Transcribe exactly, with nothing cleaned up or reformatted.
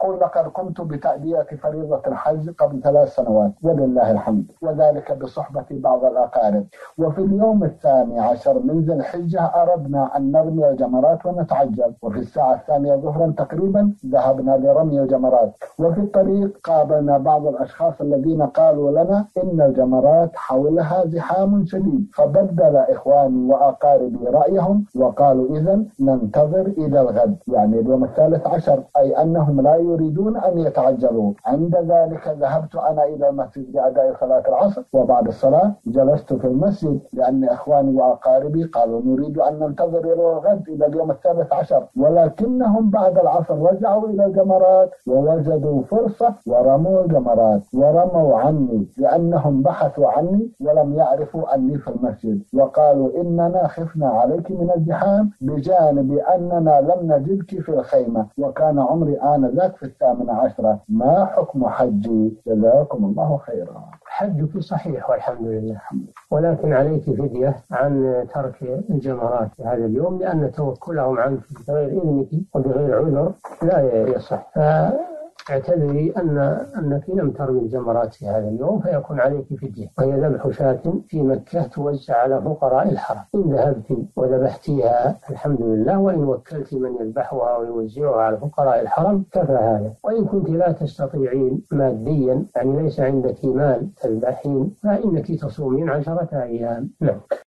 يقول لقد قمت بتأدية فريضة الحج قبل ثلاث سنوات ولله الحمد، وذلك بصحبة بعض الأقارب. وفي اليوم الثاني عشر من ذي الحجة أردنا أن نرمي الجمرات ونتعجل، وفي الساعة الثانية ظهرا تقريبا ذهبنا لرمي الجمرات، وفي الطريق قابلنا بعض الأشخاص الذين قالوا لنا إن الجمرات حولها زحام شديد، فبدل إخواني وأقاربي رأيهم وقالوا إذن ننتظر إلى الغد، يعني اليوم الثالث عشر، أي أنهم لا يريدون أن يتعجلوا. عند ذلك ذهبت أنا إلى المسجد لأداء صلاة العصر، وبعد الصلاة جلست في المسجد لأن إخواني وأقاربي قالوا نريد أن ننتظر إلى الغد إلى اليوم الثالث عشر، ولكنهم بعد العصر رجعوا إلى الجمرات ووجدوا فرصة ورموا الجمرات ورموا عني، لأنهم بحثوا عني ولم يعرفوا أني في المسجد، وقالوا إننا خفنا عليك من الزحام بجانب أننا لم نجدك في الخيمة، وكان عمري آنذاك في الثامنة عشرة. ما حكم حجي؟ جزاكم الله خيرا. حجك صحيح والحمد لله، ولكن عليك فدية عن ترك الجمرات في هذا اليوم، لأن توكلهم عنك بغير إذنك وبغير عذر لا يصح. اعتذري أن أنك لم ترمي الجمرات في هذا اليوم، فيكون عليك فدية، وهي ذبح شاة في مكة توزع على فقراء الحرم. إن ذهبت وذبحتيها الحمد لله، وإن وكلت من يذبحها ويوزعها على فقراء الحرم كفى هذا. وإن كنت لا تستطيعين ماديا، يعني ليس عندك مال تذبحين، فإنك تصومين عشرة أيام. نعم.